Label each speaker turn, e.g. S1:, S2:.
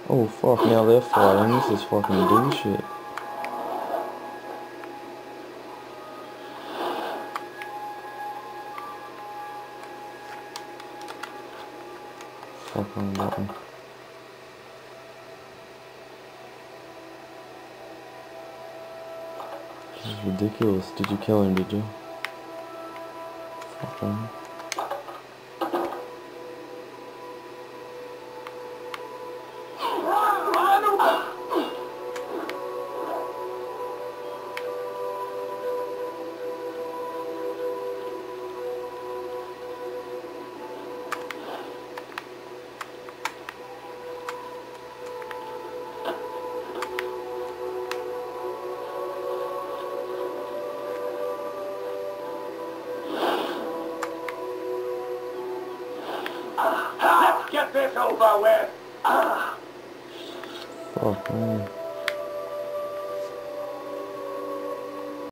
S1: Oh fuck, now they're fighting. This is fucking bullshit. Fuck on button. This is ridiculous. Did you kill him, did you? Fuck on.
S2: Let's get this over with.
S1: Fuck, man.